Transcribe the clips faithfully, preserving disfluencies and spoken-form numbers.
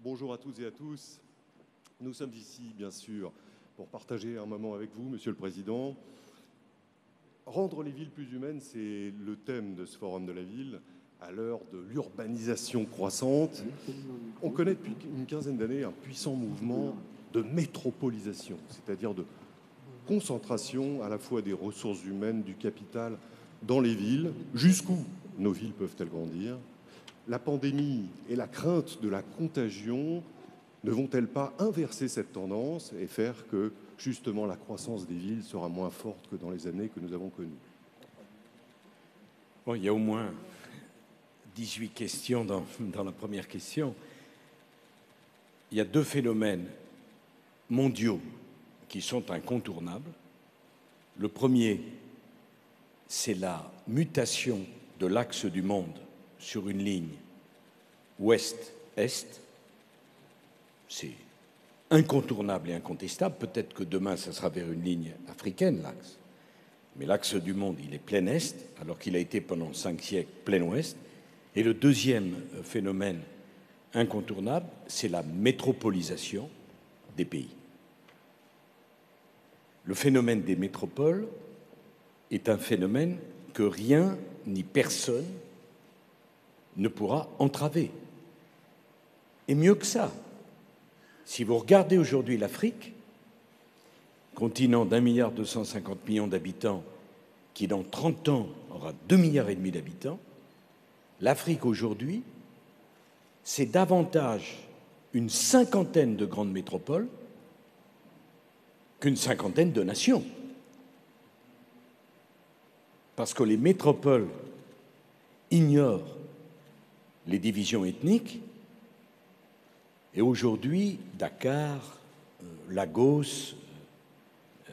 Bonjour à toutes et à tous. Nous sommes ici, bien sûr, pour partager un moment avec vous, Monsieur le Président. Rendre les villes plus humaines, c'est le thème de ce Forum de la Ville. À l'heure de l'urbanisation croissante, on connaît depuis une quinzaine d'années un puissant mouvement de métropolisation, c'est-à-dire de concentration à la fois des ressources humaines, du capital dans les villes. Jusqu'où nos villes peuvent-elles grandir ? La pandémie et la crainte de la contagion ne vont-elles pas inverser cette tendance et faire que, justement, la croissance des villes sera moins forte que dans les années que nous avons connues ? Bon, il y a au moins dix-huit questions dans, dans la première question. Il y a deux phénomènes mondiaux qui sont incontournables. Le premier, c'est la mutation de l'axe du monde sur une ligne ouest-est. C'est incontournable et incontestable. Peut-être que demain, ça sera vers une ligne africaine, l'axe. Mais l'axe du monde, il est plein est, alors qu'il a été pendant cinq siècles plein ouest. Et le deuxième phénomène incontournable, c'est la métropolisation des pays. Le phénomène des métropoles est un phénomène que rien ni personne ne pourra entraver. Et mieux que ça, si vous regardez aujourd'hui l'Afrique, continent d'un milliard deux cent cinquante millions d'habitants, qui dans trente ans aura deux milliards et demi d'habitants, l'Afrique aujourd'hui, c'est davantage une cinquantaine de grandes métropoles qu'une cinquantaine de nations. Parce que les métropoles ignorent les divisions ethniques. Et aujourd'hui, Dakar, euh, Lagos, euh,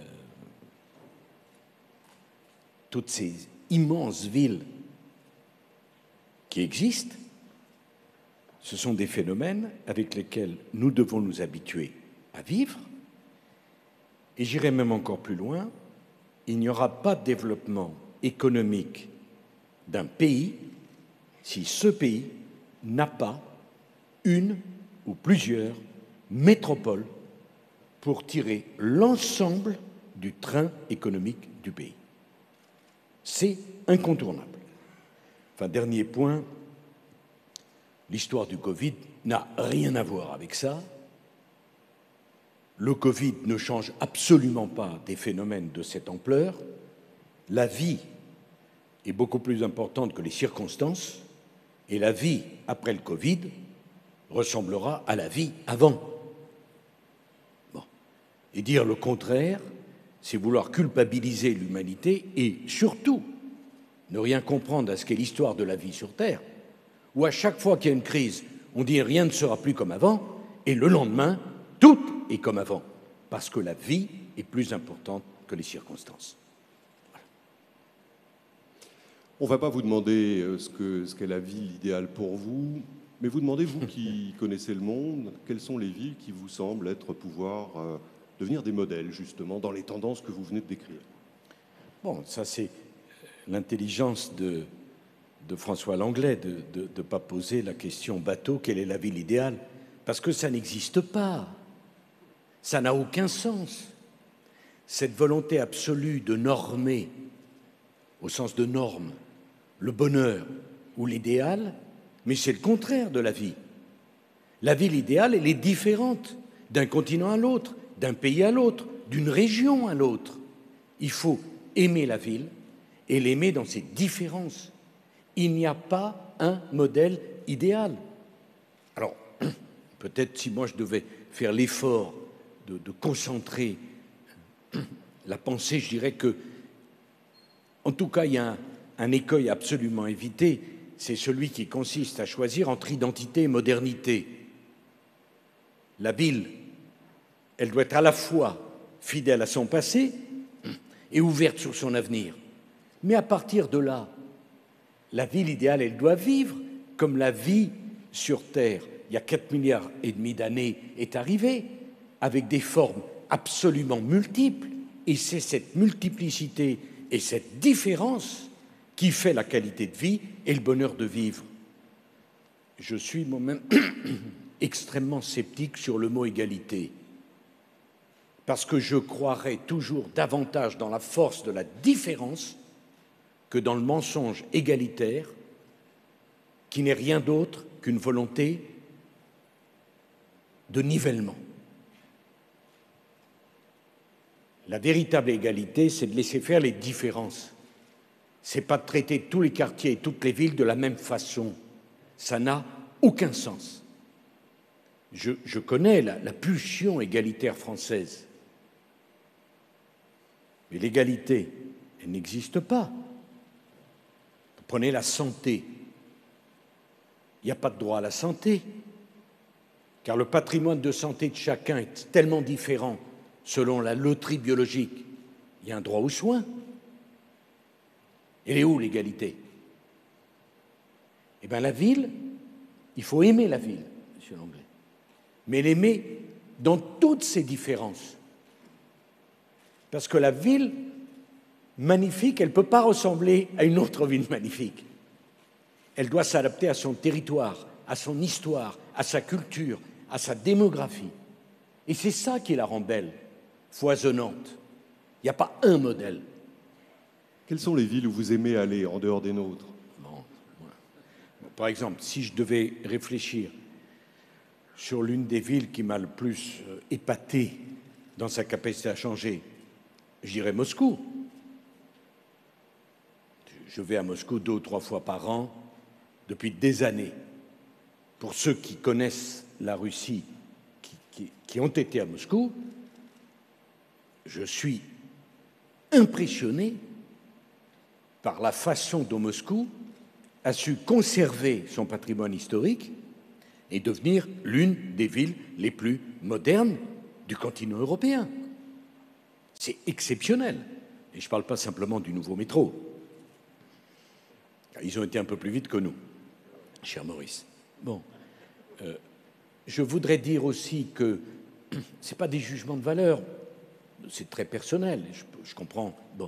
toutes ces immenses villes qui existent, ce sont des phénomènes avec lesquels nous devons nous habituer à vivre. Et j'irai même encore plus loin, il n'y aura pas de développement économique d'un pays si ce pays n'a pas une ou plusieurs métropoles pour tirer l'ensemble du train économique du pays. C'est incontournable. Enfin, dernier point, l'histoire du Covid n'a rien à voir avec ça. Le Covid ne change absolument pas des phénomènes de cette ampleur. La vie est beaucoup plus importante que les circonstances, et la vie après le Covid ressemblera à la vie avant. Bon. Et dire le contraire, c'est vouloir culpabiliser l'humanité et surtout ne rien comprendre à ce qu'est l'histoire de la vie sur Terre, où à chaque fois qu'il y a une crise, on dit rien ne sera plus comme avant, et le lendemain, tout est comme avant, parce que la vie est plus importante que les circonstances. On ne va pas vous demander ce que, ce qu'est la ville idéale pour vous, mais vous demandez, vous qui connaissez le monde, quelles sont les villes qui vous semblent être pouvoir euh, devenir des modèles, justement, dans les tendances que vous venez de décrire. Bon, ça c'est l'intelligence de, de François Langlais, de ne pas poser la question bateau, quelle est la ville idéale? Parce que ça n'existe pas. Ça n'a aucun sens. Cette volonté absolue de normer, au sens de norme, le bonheur ou l'idéal, mais c'est le contraire de la vie. La ville idéale, elle est différente d'un continent à l'autre, d'un pays à l'autre, d'une région à l'autre. Il faut aimer la ville et l'aimer dans ses différences. Il n'y a pas un modèle idéal. Alors, peut-être si moi je devais faire l'effort de, de concentrer la pensée, je dirais que, en tout cas, il y a un, un écueil absolument à éviter, c'est celui qui consiste à choisir entre identité et modernité. La ville, elle doit être à la fois fidèle à son passé et ouverte sur son avenir. Mais à partir de là, la ville idéale, elle doit vivre comme la vie sur Terre, il y a quatre milliards et demi d'années, est arrivée, avec des formes absolument multiples. Et c'est cette multiplicité et cette différence qui fait la qualité de vie et le bonheur de vivre. Je suis moi-même extrêmement sceptique sur le mot égalité, parce que je croirais toujours davantage dans la force de la différence que dans le mensonge égalitaire, qui n'est rien d'autre qu'une volonté de nivellement. La véritable égalité, c'est de laisser faire les différences. Ce n'est pas de traiter tous les quartiers et toutes les villes de la même façon. Ça n'a aucun sens. Je, je connais la, la pulsion égalitaire française. Mais l'égalité, elle n'existe pas. Vous prenez la santé. Il n'y a pas de droit à la santé, car le patrimoine de santé de chacun est tellement différent selon la loterie biologique. Il y a un droit aux soins. Elle est où l'égalité? Eh bien, la ville, il faut aimer la ville, monsieur Langlais, mais l'aimer dans toutes ses différences. Parce que la ville magnifique, elle ne peut pas ressembler à une autre ville magnifique. Elle doit s'adapter à son territoire, à son histoire, à sa culture, à sa démographie. Et c'est ça qui la rend belle, foisonnante. Il n'y a pas un modèle. Quelles sont les villes où vous aimez aller en dehors des nôtres? Bon, bon, par exemple, si je devais réfléchir sur l'une des villes qui m'a le plus euh, épaté dans sa capacité à changer, je dirais Moscou. Je vais à Moscou deux ou trois fois par an depuis des années. Pour ceux qui connaissent la Russie, qui, qui, qui ont été à Moscou, je suis impressionné par la façon dont Moscou a su conserver son patrimoine historique et devenir l'une des villes les plus modernes du continent européen. C'est exceptionnel. Et je ne parle pas simplement du nouveau métro. Ils ont été un peu plus vite que nous, cher Maurice. Bon, euh, je voudrais dire aussi que ce n'est pas des jugements de valeur, c'est très personnel, je, je comprends. Bon.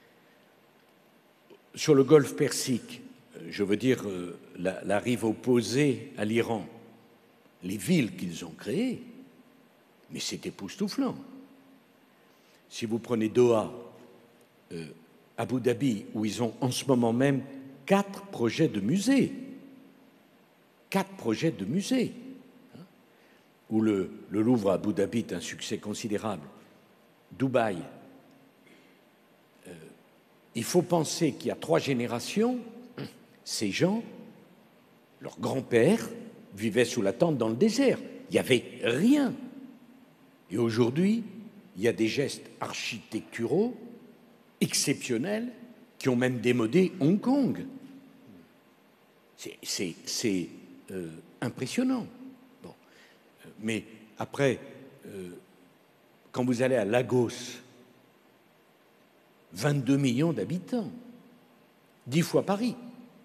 Sur le golfe Persique, je veux dire euh, la, la rive opposée à l'Iran, les villes qu'ils ont créées, mais c'est époustouflant. Si vous prenez Doha, euh, Abu Dhabi, où ils ont en ce moment même quatre projets de musées, quatre projets de musées, hein, où le, le Louvre à Abu Dhabi est un succès considérable, Dubaï. Euh, il faut penser qu'il y a trois générations, ces gens, leurs grands-pères vivaient sous la tente dans le désert. Il n'y avait rien. Et aujourd'hui, il y a des gestes architecturaux exceptionnels qui ont même démodé Hong Kong. C'est euh, impressionnant. Bon. Mais après, euh, quand vous allez à Lagos, vingt-deux millions d'habitants, dix fois Paris.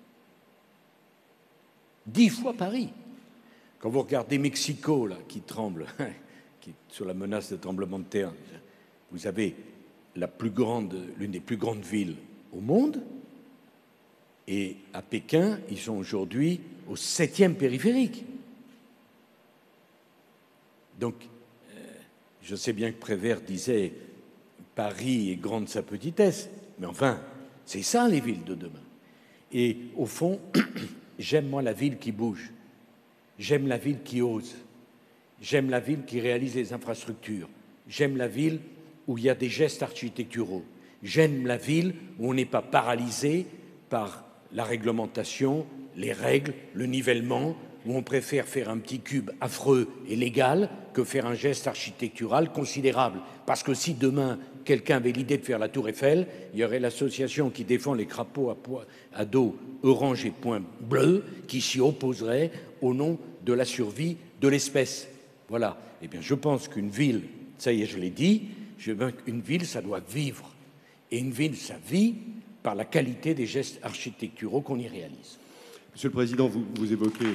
Dix fois Paris. Quand vous regardez Mexico, là, qui tremble, qui est sous la menace de tremblement de terre, vous avez la plus grande, l'une des plus grandes villes au monde, et à Pékin, ils sont aujourd'hui au septième périphérique. Donc, euh, je sais bien que Prévert disait « Paris est grande sa petitesse », mais enfin, c'est ça les villes de demain. Et au fond, j'aime moi la ville qui bouge, j'aime la ville qui ose, j'aime la ville qui réalise les infrastructures, j'aime la ville où il y a des gestes architecturaux, j'aime la ville où on n'est pas paralysé par la réglementation, les règles, le nivellement, où on préfère faire un petit cube affreux et légal que faire un geste architectural considérable. Parce que si demain, quelqu'un avait l'idée de faire la Tour Eiffel, il y aurait l'association qui défend les crapauds à, poids, à dos orange et point bleu qui s'y opposerait au nom de la survie de l'espèce. Voilà. Eh bien, je pense qu'une ville, ça y est, je l'ai dit, je veux qu'une ville, ça doit vivre. Et une ville, ça vit par la qualité des gestes architecturaux qu'on y réalise. Monsieur le Président, vous, vous évoquez,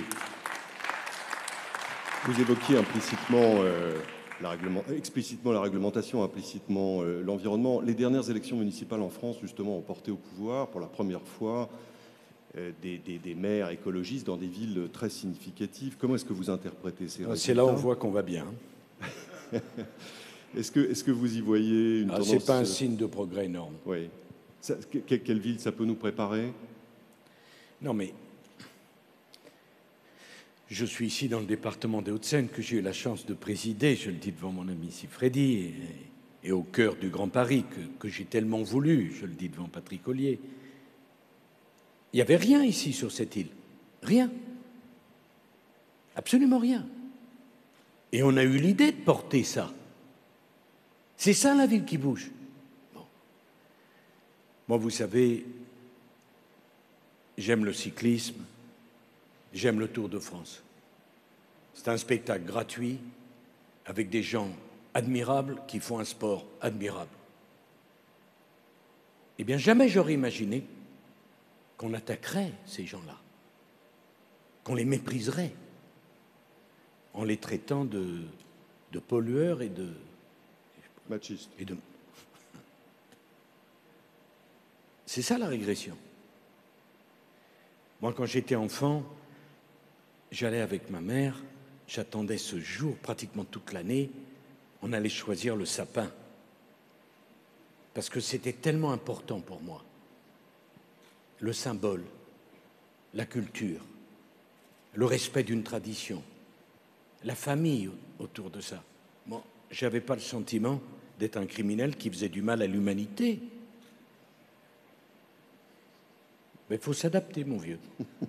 vous évoquiez implicitement, euh, la réglement, explicitement la réglementation, implicitement euh, l'environnement. Les dernières élections municipales en France, justement, ont porté au pouvoir pour la première fois euh, des, des, des maires écologistes dans des villes très significatives. Comment est-ce que vous interprétez ces résultats? C'est là où on voit qu'on va bien. Est-ce que, est-ce que vous y voyez une ah, tendance? C'est pas un signe de progrès énorme. Oui. Ça, que, quelle ville ça peut nous préparer? Non, mais je suis ici dans le département des Hauts-de-Seine que j'ai eu la chance de présider, je le dis devant mon ami Siffredi, et, et au cœur du Grand Paris que, que j'ai tellement voulu, je le dis devant Patrick Ollier. Il n'y avait rien ici sur cette île. Rien. Absolument rien. Et on a eu l'idée de porter ça. C'est ça la ville qui bouge. Bon. Moi, vous savez, j'aime le cyclisme, j'aime le Tour de France. C'est un spectacle gratuit avec des gens admirables qui font un sport admirable. Eh bien, jamais j'aurais imaginé qu'on attaquerait ces gens-là, qu'on les mépriserait en les traitant de, de pollueurs et de... Machistes. Et de... C'est ça la régression. Moi, quand j'étais enfant, j'allais avec ma mère, j'attendais ce jour pratiquement toute l'année, on allait choisir le sapin. Parce que c'était tellement important pour moi. Le symbole, la culture, le respect d'une tradition, la famille autour de ça. Moi, je n'avais pas le sentiment d'être un criminel qui faisait du mal à l'humanité. Mais il faut s'adapter, mon vieux.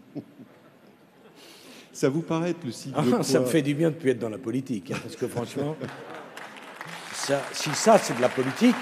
Ça vous paraît être le signe ah, de quoi? Ça me fait du bien de ne plus être dans la politique, hein, parce que franchement, ça, si ça, c'est de la politique,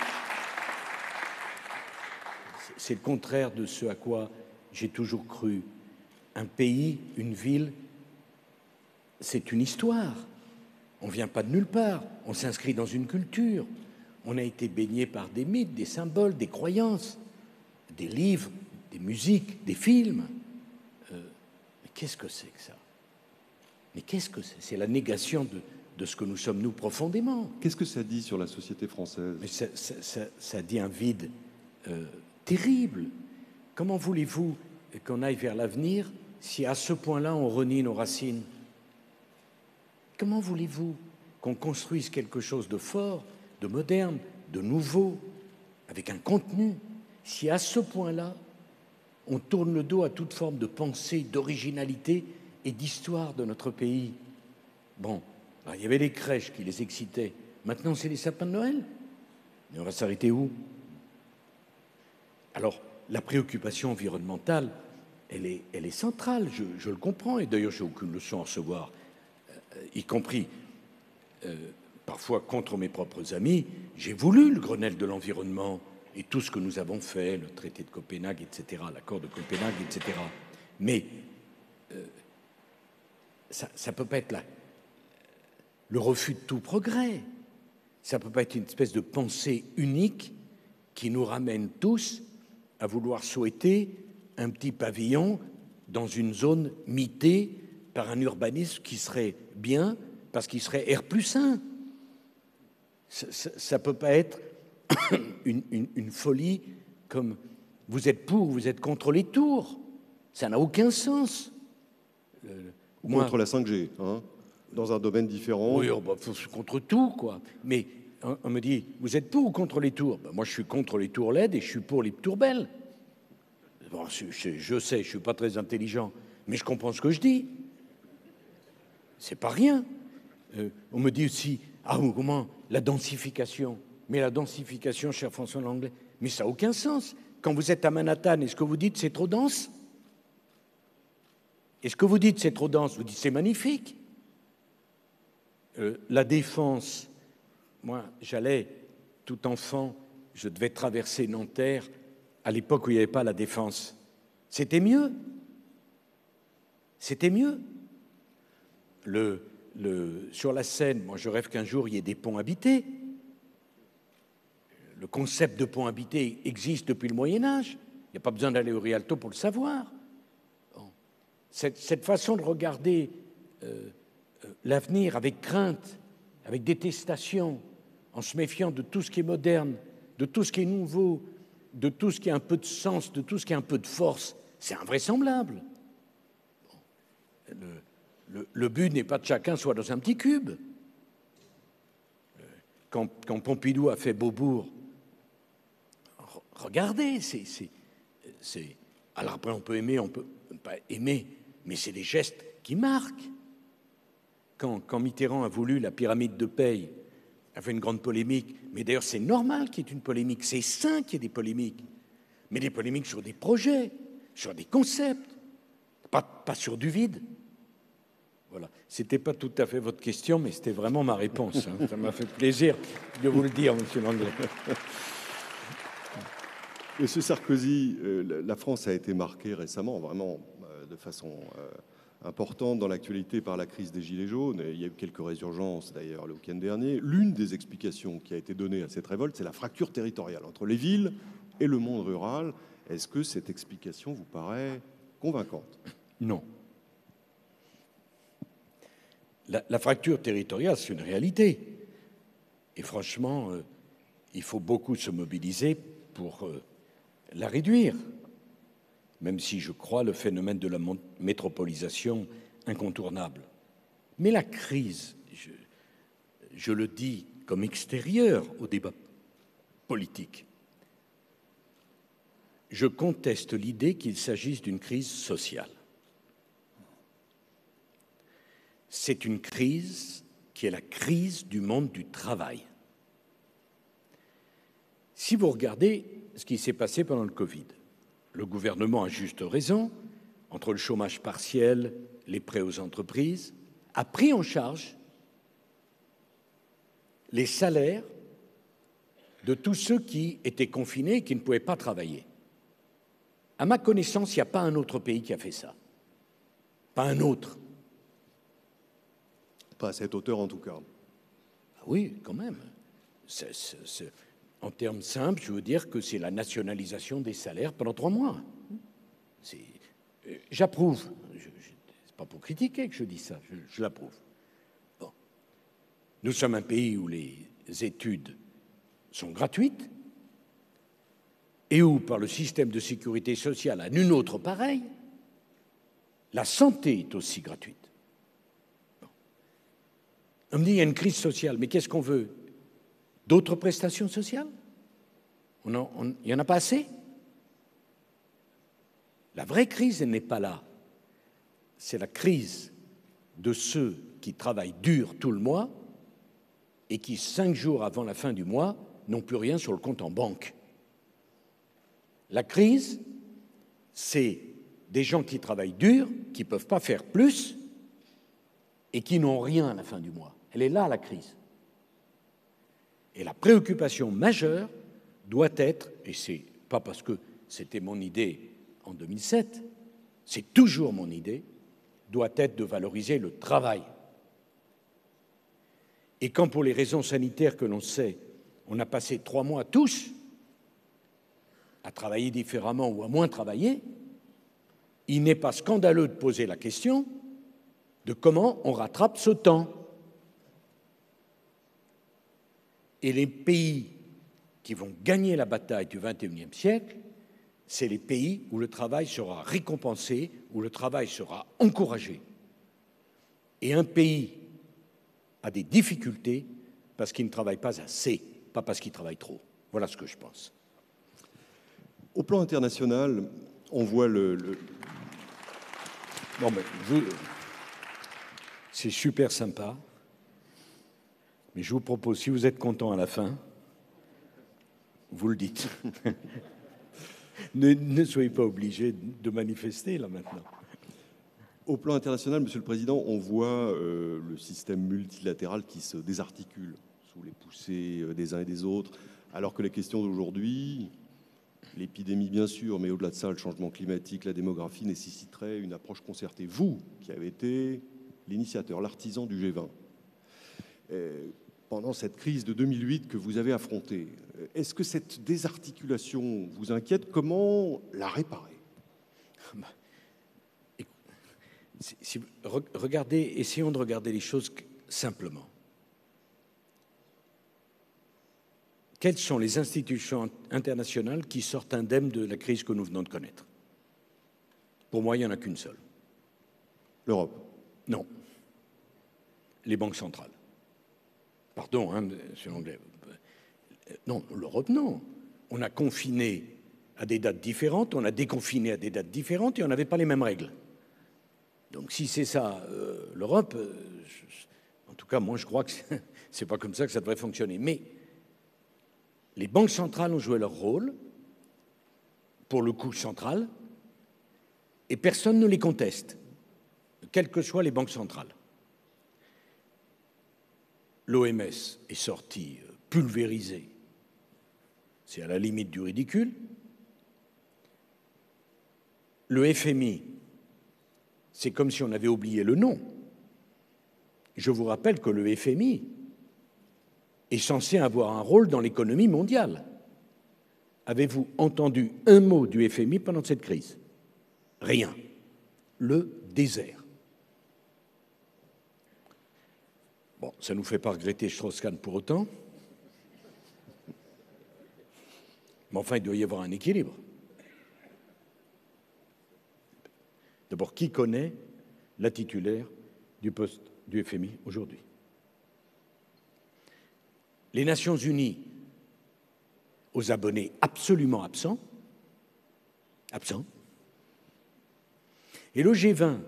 c'est le contraire de ce à quoi j'ai toujours cru. Un pays, une ville, c'est une histoire. On ne vient pas de nulle part, on s'inscrit dans une culture. On a été baigné par des mythes, des symboles, des croyances, des livres, des musiques, des films. Euh, mais qu'est-ce que c'est que ça? Mais qu'est-ce que c'est? C'est la négation de, de ce que nous sommes, nous, profondément. Qu'est-ce que ça dit sur la société française? Mais ça, ça, ça, ça dit un vide euh, terrible. Comment voulez-vous qu'on aille vers l'avenir si à ce point-là on renie nos racines? Comment voulez-vous qu'on construise quelque chose de fort, de moderne, de nouveau, avec un contenu, si à ce point-là on tourne le dos à toute forme de pensée, d'originalité et d'histoire de notre pays? Bon, alors, il y avait les crèches qui les excitaient. Maintenant, c'est les sapins de Noël. Mais on va s'arrêter où? Alors, la préoccupation environnementale, elle est, elle est centrale, je, je le comprends. Et d'ailleurs, je n'ai aucune leçon à recevoir, euh, y compris euh, parfois contre mes propres amis. J'ai voulu le Grenelle de l'environnement et tout ce que nous avons fait, le traité de Copenhague, et cetera, l'accord de Copenhague, et cetera. Mais euh, ça ne peut pas être là. Le refus de tout progrès. Ça ne peut pas être une espèce de pensée unique qui nous ramène tous à vouloir souhaiter un petit pavillon dans une zone mitée par un urbanisme qui serait bien parce qu'il serait R plus un. Ça ne peut pas être une, une, une folie comme vous êtes pour, vous êtes contre les tours. Ça n'a aucun sens. Le, Ou moi, contre la cinq G, hein, dans un domaine différent. Oui, oh bah, contre tout, quoi. Mais on, on me dit, vous êtes pour ou contre les tours? Ben, moi, je suis contre les tours L E D et je suis pour les tours belles. Bon, je, je, je sais, je ne suis pas très intelligent, mais je comprends ce que je dis. C'est pas rien. Euh, on me dit aussi, ah, comment la densification. Mais la densification, cher François Langlais, mais ça n'a aucun sens. Quand vous êtes à Manhattan, est-ce que vous dites c'est trop dense? Est-ce que vous dites c'est trop dense? Vous dites c'est magnifique. Euh, la Défense, moi, j'allais, tout enfant, je devais traverser Nanterre à l'époque où il n'y avait pas la Défense. C'était mieux. C'était mieux. Le, le, sur la Seine, moi, je rêve qu'un jour, il y ait des ponts habités. Le concept de pont habité existe depuis le Moyen-Âge. Il n'y a pas besoin d'aller au Rialto pour le savoir. Bon. Cette, cette façon de regarder euh, euh, l'avenir avec crainte, avec détestation, en se méfiant de tout ce qui est moderne, de tout ce qui est nouveau, de tout ce qui a un peu de sens, de tout ce qui a un peu de force, C'est invraisemblable. Bon. Le, le, le but n'est pas de chacun soit dans un petit cube. Quand, quand Pompidou a fait Beaubourg, regardez, c'est, c'est, c'est... Alors après, on peut aimer, on peut pas aimer, mais c'est des gestes qui marquent. Quand, quand Mitterrand a voulu la pyramide de Paye, a fait une grande polémique, mais d'ailleurs c'est normal qu'il y ait une polémique, c'est sain qu'il y ait des polémiques, mais des polémiques sur des projets, sur des concepts, pas, pas sur du vide. Voilà, c'était pas tout à fait votre question, mais c'était vraiment ma réponse. Hein. Ça m'a fait plaisir de vous le dire, Monsieur Langlais. Monsieur Sarkozy, euh, la France a été marquée récemment, vraiment euh, de façon euh, importante dans l'actualité par la crise des Gilets jaunes. Il y a eu quelques résurgences d'ailleurs le week-end dernier. L'une des explications qui a été donnée à cette révolte, c'est la fracture territoriale entre les villes et le monde rural. Est-ce que cette explication vous paraît convaincante? Non. La, la fracture territoriale, c'est une réalité. Et franchement, euh, il faut beaucoup se mobiliser pour euh, la réduire, même si je crois le phénomène de la métropolisation incontournable. Mais la crise, je, je le dis comme extérieur au débat politique, je conteste l'idée qu'il s'agisse d'une crise sociale. C'est une crise qui est la crise du monde du travail. Si vous regardez ce qui s'est passé pendant le Covid, le gouvernement, à juste raison, entre le chômage partiel, les prêts aux entreprises, a pris en charge les salaires de tous ceux qui étaient confinés et qui ne pouvaient pas travailler. À ma connaissance, il n'y a pas un autre pays qui a fait ça. Pas un autre. Pas à cette hauteur, en tout cas. Ah oui, quand même. C'est, c'est, c'est... En termes simples, je veux dire que c'est la nationalisation des salaires pendant trois mois. C'est... J'approuve. Je, je... C'est pas pour critiquer que je dis ça, je, je l'approuve. Bon. Nous sommes un pays où les études sont gratuites et où, par le système de sécurité sociale à nul autre pareil, la santé est aussi gratuite. On me dit, il y a une crise sociale, mais qu'est-ce qu'on veut? D'autres prestations sociales? on en, on, Il n'y en a pas assez? La vraie crise, elle n'est pas là. C'est la crise de ceux qui travaillent dur tout le mois et qui, cinq jours avant la fin du mois, n'ont plus rien sur le compte en banque. La crise, c'est des gens qui travaillent dur, qui ne peuvent pas faire plus et qui n'ont rien à la fin du mois. Elle est là, la crise. Et la préoccupation majeure doit être, et c'est pas parce que c'était mon idée en deux mille sept, c'est toujours mon idée, doit être de valoriser le travail. Et quand, pour les raisons sanitaires que l'on sait, on a passé trois mois tous à travailler différemment ou à moins travailler, il n'est pas scandaleux de poser la question de comment on rattrape ce temps. Et les pays qui vont gagner la bataille du vingt et unième siècle, c'est les pays où le travail sera récompensé, où le travail sera encouragé. Et un pays a des difficultés parce qu'il ne travaille pas assez, pas parce qu'il travaille trop. Voilà ce que je pense. Au plan international, on voit le... le... Bon, mais vous... c'est super sympa, mais je vous propose, si vous êtes content à la fin, vous le dites. ne, ne soyez pas obligés de manifester, là, maintenant. Au plan international, Monsieur le Président, on voit euh, le système multilatéral qui se désarticule sous les poussées des uns et des autres, alors que les questions d'aujourd'hui, l'épidémie bien sûr, mais au-delà de ça, le changement climatique, la démographie nécessiterait une approche concertée. Vous, qui avez été l'initiateur, l'artisan du G vingt, euh, pendant cette crise de deux mille huit que vous avez affrontée, est-ce que cette désarticulation vous inquiète? Comment la réparer? Si, si, regardez, essayons de regarder les choses simplement. Quelles sont les institutions internationales qui sortent indemnes de la crise que nous venons de connaître? Pour moi, il n'y en a qu'une seule. L'Europe? Non. Les banques centrales. Pardon, hein, monsieur l'anglais. Non, l'Europe, non. On a confiné à des dates différentes, on a déconfiné à des dates différentes et on n'avait pas les mêmes règles. Donc si c'est ça, euh, l'Europe, euh, en tout cas, moi, je crois que c'est pas comme ça que ça devrait fonctionner. Mais les banques centrales ont joué leur rôle, pour le coup central, et personne ne les conteste, quelles que soient les banques centrales. L'O M S est sorti pulvérisé, c'est à la limite du ridicule. Le F M I, c'est comme si on avait oublié le nom. Je vous rappelle que le F M I est censé avoir un rôle dans l'économie mondiale. Avez-vous entendu un mot du F M I pendant cette crise? Rien. Le désert. Bon, ça ne nous fait pas regretter Strauss-Kahn pour autant. Mais enfin, il doit y avoir un équilibre. D'abord, qui connaît la titulaire du poste du F M I aujourd'hui? Les Nations Unies, aux abonnés absolument absents, absents, et le G vingt,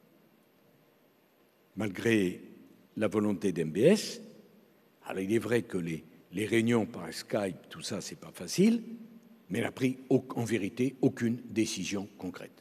malgré la volonté d'M B S, alors il est vrai que les, les réunions par Skype, tout ça, c'est pas facile, mais n'a pris en vérité aucune décision concrète.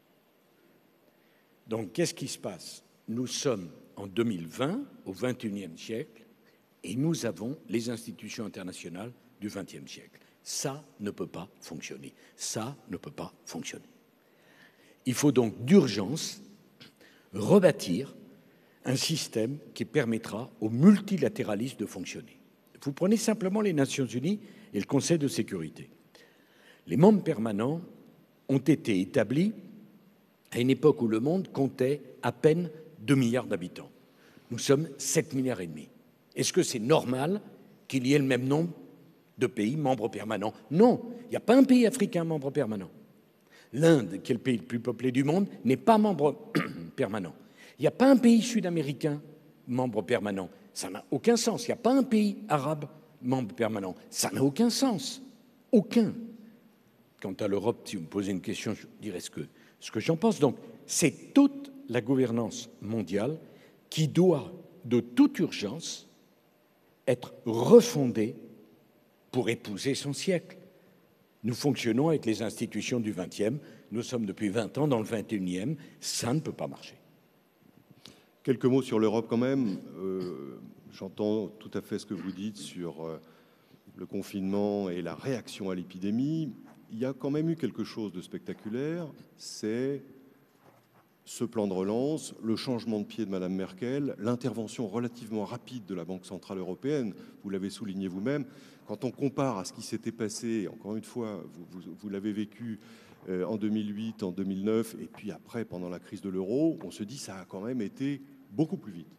Donc, qu'est-ce qui se passe? Nous sommes en deux mille vingt, au vingt et unième siècle, et nous avons les institutions internationales du vingtième siècle. Ça ne peut pas fonctionner. Ça ne peut pas fonctionner. Il faut donc d'urgence rebâtir un système qui permettra au multilatéralisme de fonctionner. Vous prenez simplement les Nations Unies et le Conseil de sécurité. Les membres permanents ont été établis à une époque où le monde comptait à peine deux milliards d'habitants. Nous sommes sept milliards et demi. Est-ce que c'est normal qu'il y ait le même nombre de pays membres permanents? Non, il n'y a pas un pays africain membre permanent. L'Inde, qui est le pays le plus peuplé du monde, n'est pas membre permanent. Il n'y a pas un pays sud-américain membre permanent. Ça n'a aucun sens. Il n'y a pas un pays arabe membre permanent. Ça n'a aucun sens. Aucun. Quant à l'Europe, si vous me posez une question, je dirais ce que, ce que j'en pense. Donc, c'est toute la gouvernance mondiale qui doit, de toute urgence, être refondée pour épouser son siècle. Nous fonctionnons avec les institutions du vingtième. Nous sommes depuis vingt ans dans le vingt et unième. Ça ne peut pas marcher. Quelques mots sur l'Europe quand même. Euh, j'entends tout à fait ce que vous dites sur euh, le confinement et la réaction à l'épidémie. Il y a quand même eu quelque chose de spectaculaire, c'est ce plan de relance, le changement de pied de Madame Merkel, l'intervention relativement rapide de la Banque centrale européenne, vous l'avez souligné vous-même. Quand on compare à ce qui s'était passé, encore une fois, vous, vous, vous l'avez vécu euh, en deux mille huit, en deux mille neuf, et puis après, pendant la crise de l'euro, on se dit que ça a quand même été beaucoup plus vite.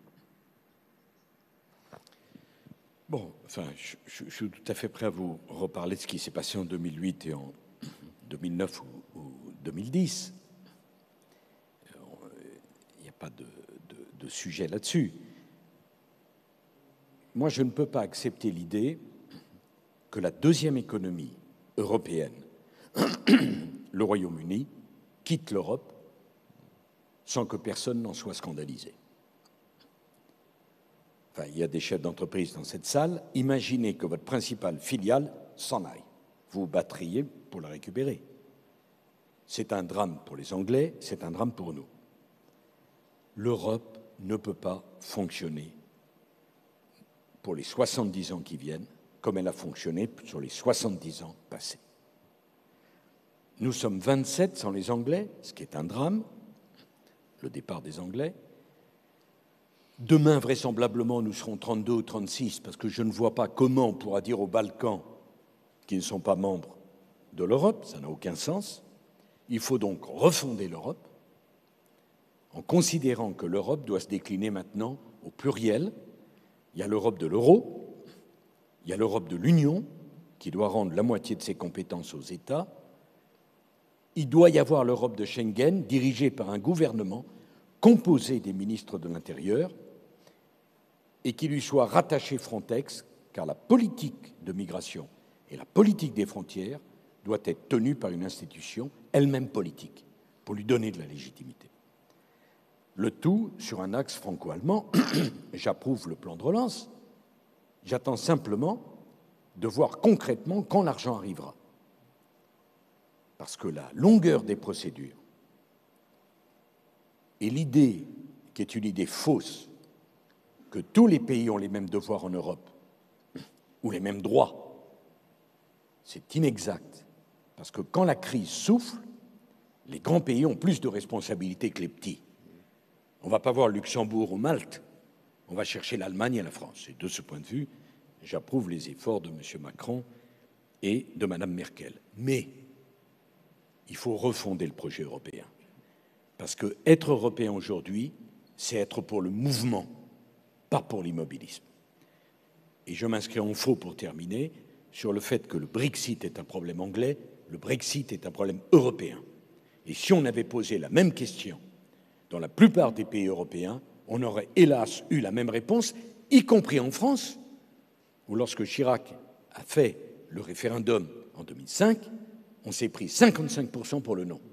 Bon, enfin, je, je, je suis tout à fait prêt à vous reparler de ce qui s'est passé en deux mille huit et en deux mille neuf ou, ou deux mille dix. Il n'y a pas de, de, de sujet là-dessus. Moi, je ne peux pas accepter l'idée que la deuxième économie européenne, le Royaume-Uni, quitte l'Europe sans que personne n'en soit scandalisé. Enfin, il y a des chefs d'entreprise dans cette salle. Imaginez que votre principale filiale s'en aille. Vous vous battriez pour la récupérer. C'est un drame pour les Anglais, c'est un drame pour nous. L'Europe ne peut pas fonctionner pour les soixante-dix ans qui viennent comme elle a fonctionné sur les soixante-dix ans passés. Nous sommes vingt-sept sans les Anglais, ce qui est un drame, le départ des Anglais. Demain, vraisemblablement, nous serons trente-deux ou trente-six, parce que je ne vois pas comment on pourra dire aux Balkans, qui ne sont pas membres de l'Europe, ça n'a aucun sens. Il faut donc refonder l'Europe, en considérant que l'Europe doit se décliner maintenant au pluriel. Il y a l'Europe de l'euro, il y a l'Europe de l'Union, qui doit rendre la moitié de ses compétences aux États, il doit y avoir l'Europe de Schengen dirigée par un gouvernement composé des ministres de l'Intérieur et qui lui soit rattaché Frontex, car la politique de migration et la politique des frontières doit être tenue par une institution elle-même politique, pour lui donner de la légitimité. Le tout sur un axe franco-allemand. J'approuve le plan de relance. J'attends simplement de voir concrètement quand l'argent arrivera. Parce que la longueur des procédures et l'idée, qui est une idée fausse, que tous les pays ont les mêmes devoirs en Europe, ou les mêmes droits, c'est inexact. Parce que quand la crise souffle, les grands pays ont plus de responsabilités que les petits. On ne va pas voir le Luxembourg ou Malte, on va chercher l'Allemagne et la France. Et de ce point de vue, j'approuve les efforts de M. Macron et de Mme Merkel. Mais il faut refonder le projet européen. Parce que être européen aujourd'hui, c'est être pour le mouvement, pas pour l'immobilisme. Et je m'inscris en faux pour terminer sur le fait que le Brexit est un problème anglais, le Brexit est un problème européen. Et si on avait posé la même question dans la plupart des pays européens, on aurait hélas eu la même réponse, y compris en France, où lorsque Chirac a fait le référendum en deux mille cinq, on s'est pris cinquante-cinq pour cent pour le non.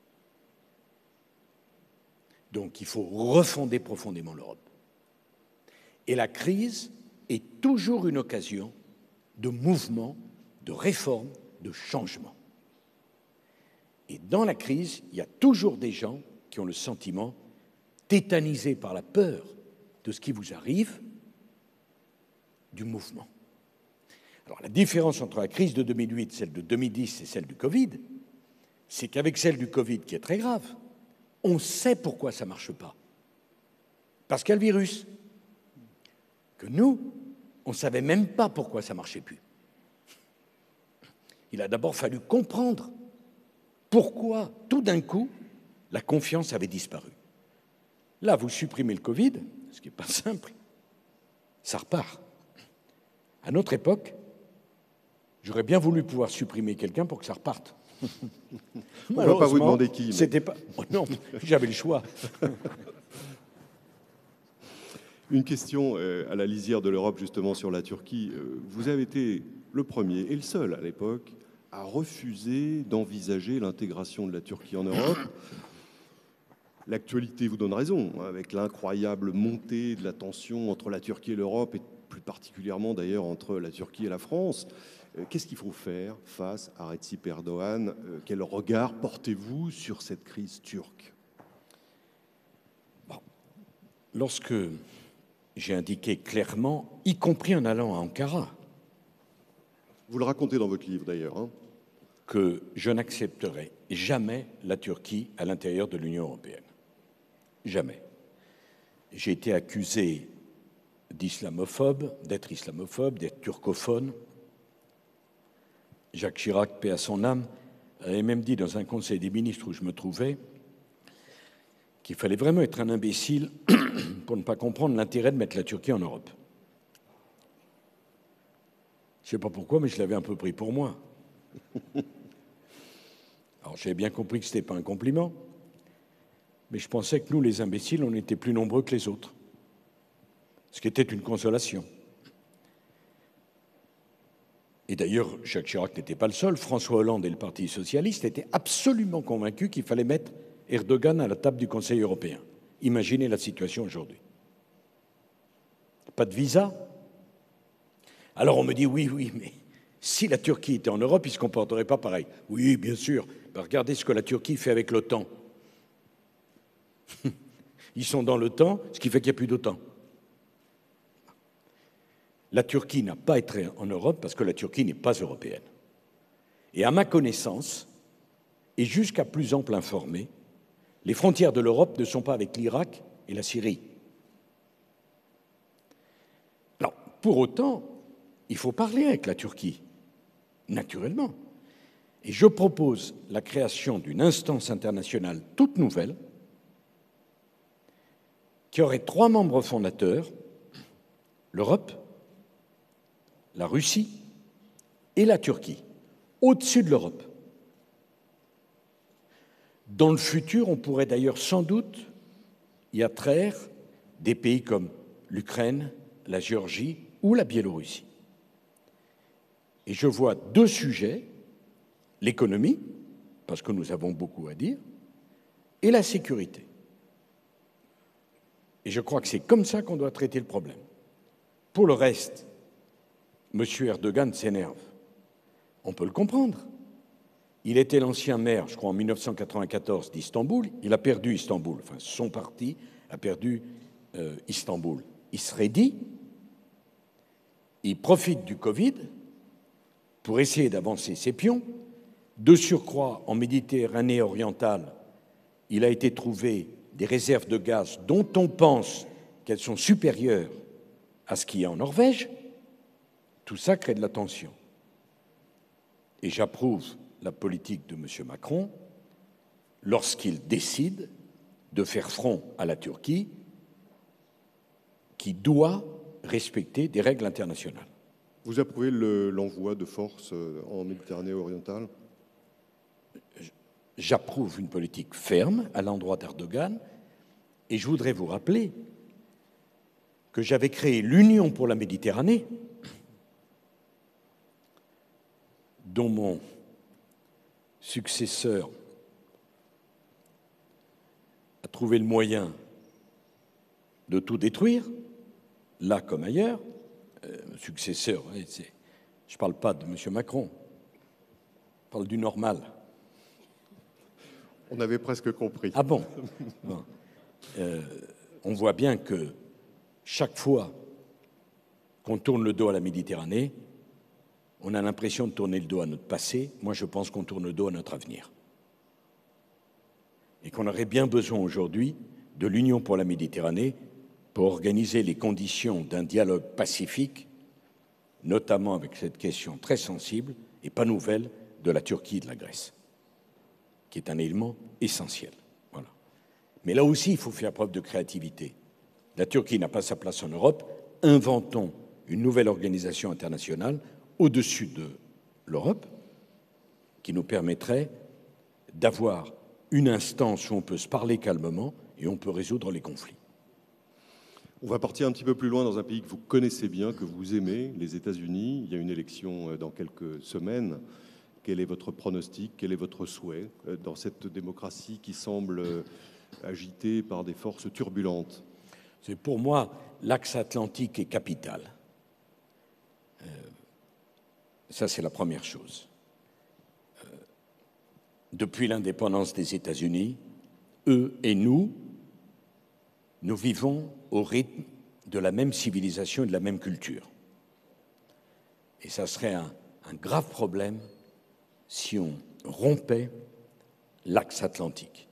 Donc il faut refonder profondément l'Europe. Et la crise est toujours une occasion de mouvement, de réforme, de changement. Et dans la crise, il y a toujours des gens qui ont le sentiment, tétanisés par la peur de ce qui vous arrive, du mouvement. Alors la différence entre la crise de deux mille huit, celle de deux mille dix et celle du Covid, c'est qu'avec celle du Covid, qui est très grave, on sait pourquoi ça ne marche pas. Parce qu'il y a le virus. Que nous, on ne savait même pas pourquoi ça ne marchait plus. Il a d'abord fallu comprendre pourquoi, tout d'un coup, la confiance avait disparu. Là, vous supprimez le Covid, ce qui n'est pas simple, ça repart. À notre époque, j'aurais bien voulu pouvoir supprimer quelqu'un pour que ça reparte. On ne va pas vous demander qui. Mais... C'était pas... Oh non, j'avais le choix. Une question à la lisière de l'Europe, justement, sur la Turquie. Vous avez été le premier et le seul à l'époque à refuser d'envisager l'intégration de la Turquie en Europe. L'actualité vous donne raison, avec l'incroyable montée de la tension entre la Turquie et l'Europe, et plus particulièrement d'ailleurs entre la Turquie et la France. Qu'est-ce qu'il faut faire face à Recep Erdogan? Quel regard portez-vous sur cette crise turque? Bon. Lorsque j'ai indiqué clairement, y compris en allant à Ankara, vous le racontez dans votre livre d'ailleurs, hein, que je n'accepterai jamais la Turquie à l'intérieur de l'Union européenne. Jamais. J'ai été accusé d'islamophobe, d'être islamophobe, d'être turcophone. Jacques Chirac, paix à son âme, avait même dit dans un conseil des ministres où je me trouvais qu'il fallait vraiment être un imbécile pour ne pas comprendre l'intérêt de mettre la Turquie en Europe. Je ne sais pas pourquoi, mais je l'avais un peu pris pour moi. Alors j'avais bien compris que ce n'était pas un compliment, mais je pensais que nous, les imbéciles, on était plus nombreux que les autres, ce qui était une consolation. Et d'ailleurs, Jacques Chirac n'était pas le seul. François Hollande et le Parti socialiste étaient absolument convaincus qu'il fallait mettre Erdogan à la table du Conseil européen. Imaginez la situation aujourd'hui. Pas de visa. Alors on me dit, oui, oui, mais si la Turquie était en Europe, il ne se comporterait pas pareil. Oui, bien sûr. Ben, regardez ce que la Turquie fait avec l'OTAN. Ils sont dans l'OTAN, ce qui fait qu'il n'y a plus d'OTAN. La Turquie n'a pas été en Europe parce que la Turquie n'est pas européenne. Et à ma connaissance, et jusqu'à plus ample informé, les frontières de l'Europe ne sont pas avec l'Irak et la Syrie. Alors, pour autant, il faut parler avec la Turquie, naturellement. Et je propose la création d'une instance internationale toute nouvelle qui aurait trois membres fondateurs, l'Europe, la Russie et la Turquie, au-dessus de l'Europe. Dans le futur, on pourrait d'ailleurs sans doute y attraire des pays comme l'Ukraine, la Géorgie ou la Biélorussie. Et je vois deux sujets, l'économie, parce que nous avons beaucoup à dire, et la sécurité. Et je crois que c'est comme ça qu'on doit traiter le problème. Pour le reste, M. Erdogan s'énerve. On peut le comprendre. Il était l'ancien maire, je crois, en mille neuf cent quatre-vingt-quatorze d'Istanbul. Il a perdu Istanbul, enfin son parti a perdu euh, Istanbul. Il serait dit, il profite du Covid pour essayer d'avancer ses pions. De surcroît, en Méditerranée orientale, il a été trouvé des réserves de gaz dont on pense qu'elles sont supérieures à ce qu'il y a en Norvège. Tout ça crée de la tension. Et j'approuve la politique de M. Macron lorsqu'il décide de faire front à la Turquie qui doit respecter des règles internationales. Vous approuvez le, l'envoi de forces en Méditerranée orientale? J'approuve une politique ferme à l'endroit d'Erdogan et je voudrais vous rappeler que j'avais créé l'Union pour la Méditerranée, dont mon successeur a trouvé le moyen de tout détruire, là comme ailleurs. Euh, successeur, c'est, je ne parle pas de M. Macron, je parle du normal. On avait presque compris. Ah bon, bon. Euh, on voit bien que chaque fois qu'on tourne le dos à la Méditerranée, on a l'impression de tourner le dos à notre passé. Moi, je pense qu'on tourne le dos à notre avenir. Et qu'on aurait bien besoin aujourd'hui de l'Union pour la Méditerranée pour organiser les conditions d'un dialogue pacifique, notamment avec cette question très sensible et pas nouvelle de la Turquie et de la Grèce, qui est un élément essentiel. Voilà. Mais là aussi, il faut faire preuve de créativité. La Turquie n'a pas sa place en Europe. Inventons une nouvelle organisation internationale au-dessus de l'Europe qui nous permettrait d'avoir une instance où on peut se parler calmement et on peut résoudre les conflits. On va partir un petit peu plus loin dans un pays que vous connaissez bien, que vous aimez, les États-Unis. Il y a une élection dans quelques semaines. Quel est votre pronostic? Quel est votre souhait dans cette démocratie qui semble agitée par des forces turbulentes? C'est pour moi, l'axe atlantique est capital. Euh, ça, c'est la première chose. Euh, depuis l'indépendance des États-Unis, eux et nous, nous vivons au rythme de la même civilisation et de la même culture. Et ça serait un, un grave problème si on rompait l'axe atlantique.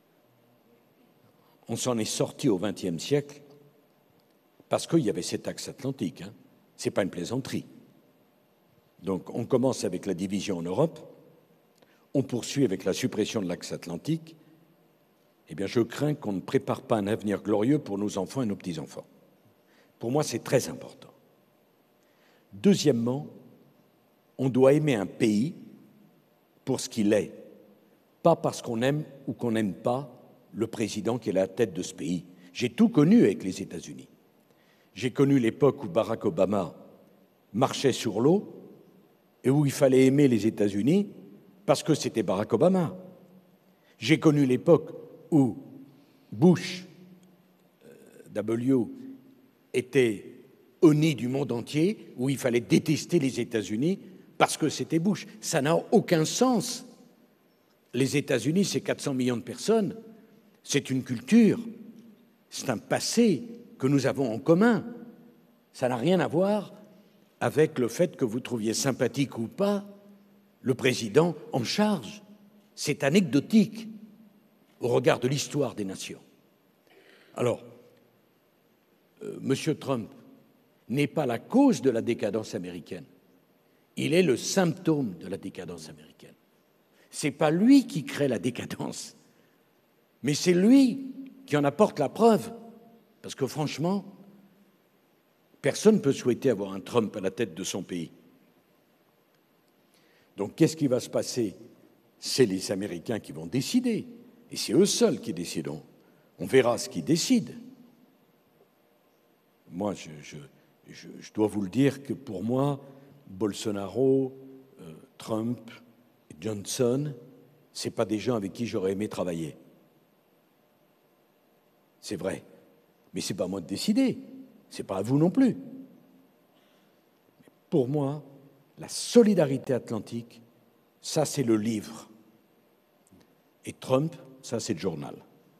On s'en est sorti au vingtième siècle parce qu'il y avait cet axe atlantique. Hein. Ce n'est pas une plaisanterie. Donc on commence avec la division en Europe, on poursuit avec la suppression de l'axe atlantique. Eh bien, je crains qu'on ne prépare pas un avenir glorieux pour nos enfants et nos petits-enfants. Pour moi, c'est très important. Deuxièmement, on doit aimer un pays pour ce qu'il est, pas parce qu'on aime ou qu'on n'aime pas le président qui est à la tête de ce pays. J'ai tout connu avec les États-Unis. J'ai connu l'époque où Barack Obama marchait sur l'eau et où il fallait aimer les États-Unis parce que c'était Barack Obama. J'ai connu l'époque où Bush W était au nid du monde entier, où il fallait détester les États-Unis parce que c'était Bush. Ça n'a aucun sens. Les États-Unis, c'est quatre cents millions de personnes, c'est une culture, c'est un passé que nous avons en commun. Ça n'a rien à voir avec le fait que vous trouviez sympathique ou pas le président en charge. C'est anecdotique au regard de l'histoire des nations. Alors, euh, M. Trump n'est pas la cause de la décadence américaine. Il est le symptôme de la décadence américaine. Ce n'est pas lui qui crée la décadence, mais c'est lui qui en apporte la preuve. Parce que franchement, personne ne peut souhaiter avoir un Trump à la tête de son pays. Donc, qu'est-ce qui va se passer? C'est les Américains qui vont décider. Et c'est eux seuls qui décideront. On verra ce qu'ils décident. Moi, je, je, je, je dois vous le dire que pour moi, Bolsonaro, euh, Trump, Johnson, ce n'est pas des gens avec qui j'aurais aimé travailler. C'est vrai. Mais ce n'est pas à moi de décider. Ce n'est pas à vous non plus. Pour moi, la solidarité atlantique, ça c'est le livre. Et Trump, ça c'est le journal.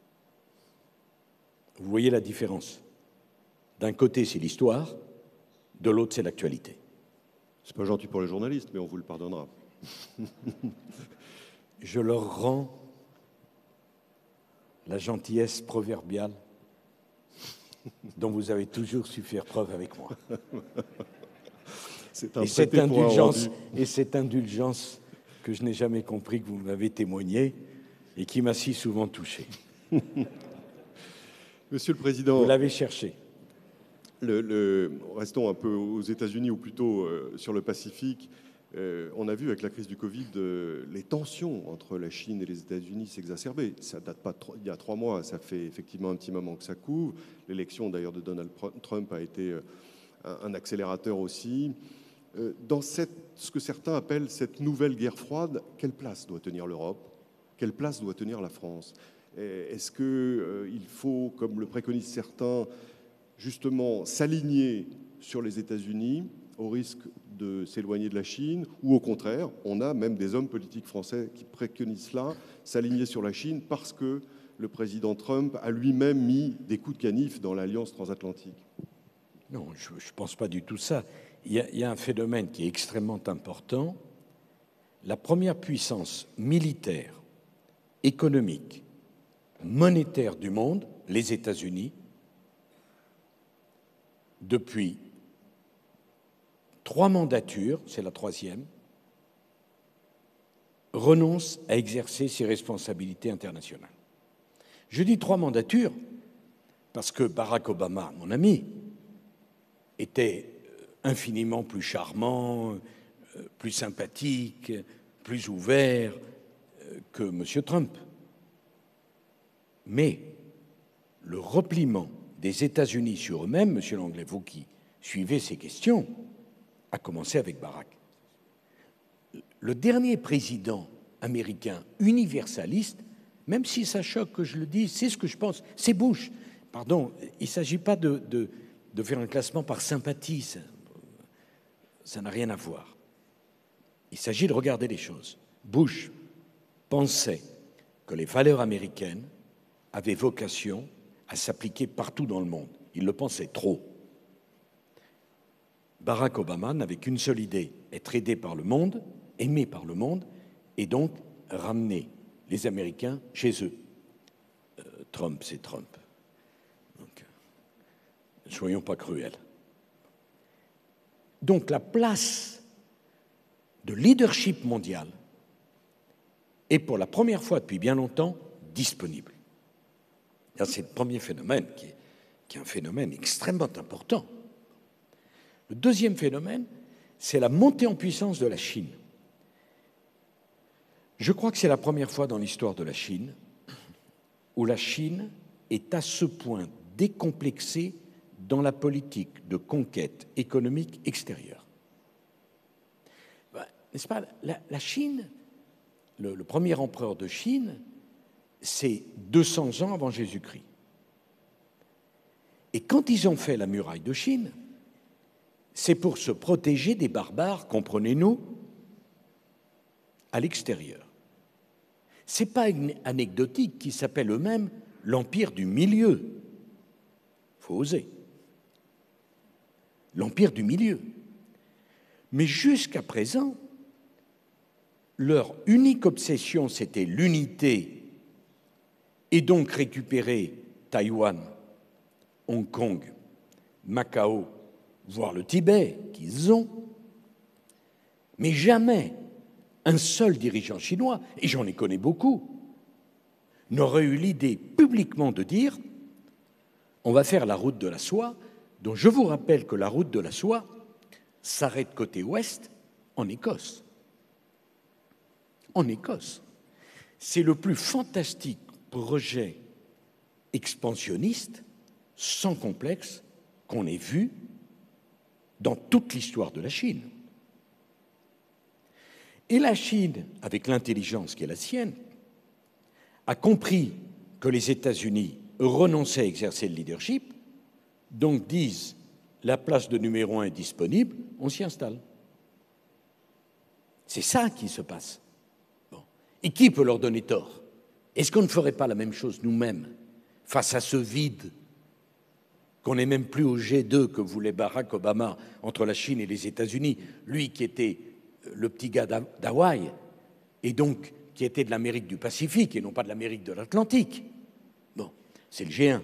Vous voyez la différence. D'un côté, c'est l'histoire, de l'autre, c'est l'actualité. C'est pas gentil pour les journalistes, mais on vous le pardonnera. Je leur rends la gentillesse proverbiale dont vous avez toujours su faire preuve avec moi. C'est un et, cette traité pour un indulgence, rendu. et cette indulgence que je n'ai jamais compris que vous m'avez témoignée et qui m'a si souvent touché. Monsieur le Président, vous l'avez cherché. Le, le, restons un peu aux États-Unis ou plutôt euh, sur le Pacifique. Euh, on a vu avec la crise du Covid euh, les tensions entre la Chine et les États-Unis s'exacerber. Ça date pas de il y a trois mois, ça fait effectivement un petit moment que ça couvre. L'élection d'ailleurs de Donald Trump a été euh, un, un accélérateur aussi. Euh, dans cette, ce que certains appellent cette nouvelle guerre froide, quelle place doit tenir l'Europe? Quelle place doit tenir la France? Est-ce qu'il euh, faut, comme le préconisent certains, justement s'aligner sur les États-Unis au risque de s'éloigner de la Chine, ou au contraire, on a même des hommes politiques français qui préconisent cela, s'aligner sur la Chine parce que le président Trump a lui-même mis des coups de canif dans l'alliance transatlantique? Non, je ne pense pas du tout ça. Il y a, il y a un phénomène qui est extrêmement important. La première puissance militaire, économique, monétaire du monde, les États-Unis, depuis trois mandatures, c'est la troisième, renonce à exercer ses responsabilités internationales. Je dis trois mandatures parce que Barack Obama, mon ami, était infiniment plus charmant, plus sympathique, plus ouvert que M. Trump. Mais le repliement des États-Unis sur eux-mêmes, Monsieur Langlais, vous qui suivez ces questions, a commencé avec Barack. Le dernier président américain universaliste, même si ça choque que je le dise, c'est ce que je pense, c'est Bush. Pardon, il ne s'agit pas de, de, de faire un classement par sympathie, ça, ça n'a rien à voir. Il s'agit de regarder les choses. Bush pensait que les valeurs américaines avaient vocation à s'appliquer partout dans le monde. Il le pensait trop. Barack Obama n'avait qu'une seule idée, être aidé par le monde, aimé par le monde, et donc ramener les Américains chez eux. Euh, Trump, c'est Trump. Donc, ne soyons pas cruels. Donc la place de leadership mondial est pour la première fois depuis bien longtemps disponible. C'est le premier phénomène qui est, qui est un phénomène extrêmement important. Le deuxième phénomène, c'est la montée en puissance de la Chine. Je crois que c'est la première fois dans l'histoire de la Chine où la Chine est à ce point décomplexée dans la politique de conquête économique extérieure. Ben, n'est-ce pas, la, la Chine, le, le premier empereur de Chine, c'est deux cents ans avant Jésus-Christ. Et quand ils ont fait la muraille de Chine, c'est pour se protéger des barbares, comprenez-nous, à l'extérieur. Ce n'est pas anecdotique qu'ils s'appellent eux-mêmes l'Empire du Milieu. Il faut oser. L'Empire du Milieu. Mais jusqu'à présent, leur unique obsession, c'était l'unité et donc récupérer Taïwan, Hong Kong, Macao, voire le Tibet, qu'ils ont. Mais jamais un seul dirigeant chinois, et j'en ai connu beaucoup, n'aurait eu l'idée publiquement de dire « on va faire la route de la soie », dont je vous rappelle que la route de la soie s'arrête côté ouest en Écosse. En Écosse. C'est le plus fantastique projet expansionniste sans complexe qu'on ait vu dans toute l'histoire de la Chine. Et la Chine, avec l'intelligence qui est la sienne, a compris que les États-Unis renonçaient à exercer le leadership, donc disent la place de numéro un est disponible, on s'y installe. C'est ça qui se passe. Bon. Et qui peut leur donner tort? Est-ce qu'on ne ferait pas la même chose nous-mêmes face à ce vide qu'on n'est même plus au G deux que voulait Barack Obama entre la Chine et les États-Unis, lui qui était le petit gars d'Hawaï et donc qui était de l'Amérique du Pacifique et non pas de l'Amérique de l'Atlantique. Bon, c'est le G un.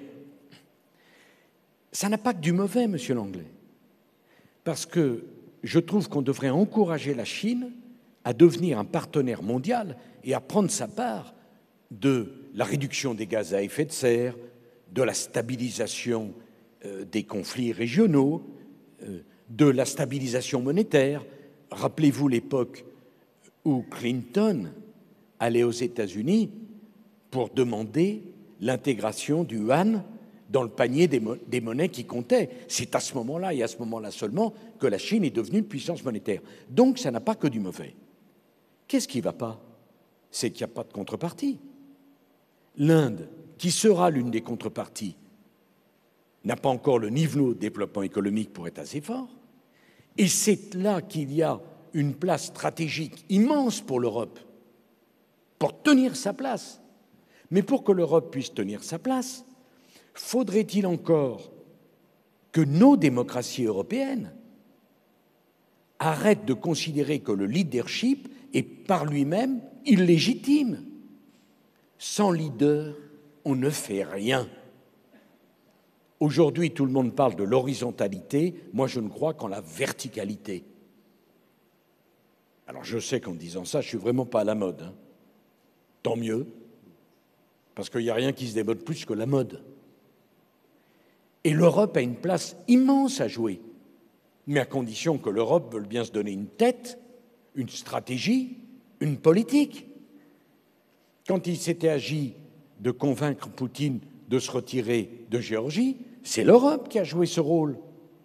Ça n'a pas que du mauvais, monsieur Langlais, parce que je trouve qu'on devrait encourager la Chine à devenir un partenaire mondial et à prendre sa part de la réduction des gaz à effet de serre, de la stabilisation euh, des conflits régionaux, euh, de la stabilisation monétaire. Rappelez-vous l'époque où Clinton allait aux États-Unis pour demander l'intégration du yuan dans le panier des, mo- des monnaies qui comptaient. C'est à ce moment-là et à ce moment-là seulement que la Chine est devenue une puissance monétaire. Donc ça n'a pas que du mauvais. Qu'est-ce qui ne va pas? C'est qu'il n'y a pas de contrepartie. L'Inde, qui sera l'une des contreparties, n'a pas encore le niveau de développement économique pour être assez fort. Et c'est là qu'il y a une place stratégique immense pour l'Europe, pour tenir sa place. Mais pour que l'Europe puisse tenir sa place, faudrait-il encore que nos démocraties européennes arrêtent de considérer que le leadership est par lui-même illégitime. Sans leader, on ne fait rien. Aujourd'hui, tout le monde parle de l'horizontalité. Moi, je ne crois qu'en la verticalité. Alors, je sais qu'en disant ça, je ne suis vraiment pas à la mode. Hein. Tant mieux, parce qu'il n'y a rien qui se démode plus que la mode. Et l'Europe a une place immense à jouer, mais à condition que l'Europe veuille bien se donner une tête, une stratégie, une politique. Quand il s'était agi de convaincre Poutine de se retirer de Géorgie, c'est l'Europe qui a joué ce rôle.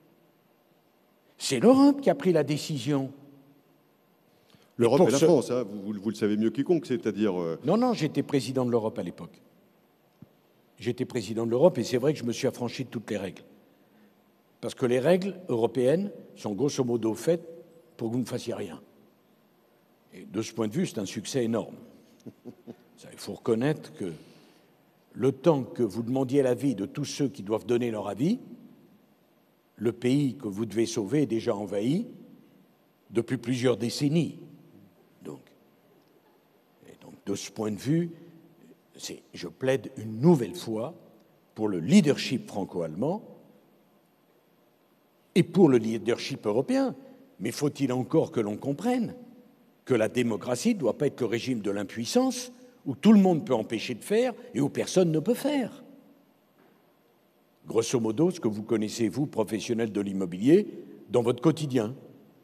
C'est l'Europe qui a pris la décision. L'Europe et la ce... France, hein, vous, vous le savez mieux quiconque, c'est-à-dire... Euh... Non, non, j'étais président de l'Europe à l'époque. J'étais président de l'Europe et c'est vrai que je me suis affranchi de toutes les règles. Parce que les règles européennes sont grosso modo faites pour que vous ne fassiez rien. Et de ce point de vue, c'est un succès énorme. Il faut reconnaître que le temps que vous demandiez l'avis de tous ceux qui doivent donner leur avis, le pays que vous devez sauver est déjà envahi depuis plusieurs décennies. Donc, et donc de ce point de vue, c'est, je plaide une nouvelle fois pour le leadership franco-allemand et pour le leadership européen. Mais faut-il encore que l'on comprenne que la démocratie ne doit pas être le régime de l'impuissance où tout le monde peut empêcher de faire et où personne ne peut faire. Grosso modo, ce que vous connaissez, vous, professionnels de l'immobilier, dans votre quotidien.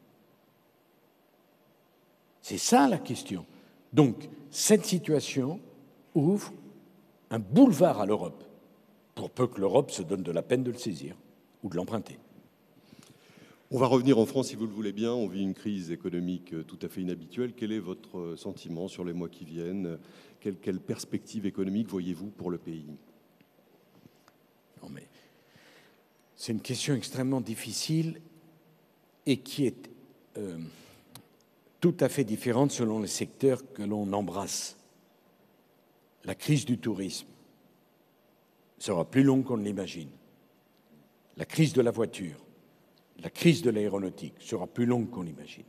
C'est ça la question. Donc, cette situation ouvre un boulevard à l'Europe, pour peu que l'Europe se donne de la peine de le saisir ou de l'emprunter. On va revenir en France, si vous le voulez bien. On vit une crise économique tout à fait inhabituelle. Quel est votre sentiment sur les mois qui viennent? Quelle, quelle perspective économique voyez-vous pour le pays? Non, mais c'est une question extrêmement difficile et qui est euh, tout à fait différente selon les secteurs que l'on embrasse. La crise du tourisme sera plus longue qu'on ne l'imagine. La crise de la voiture, la crise de l'aéronautique sera plus longue qu'on l'imagine.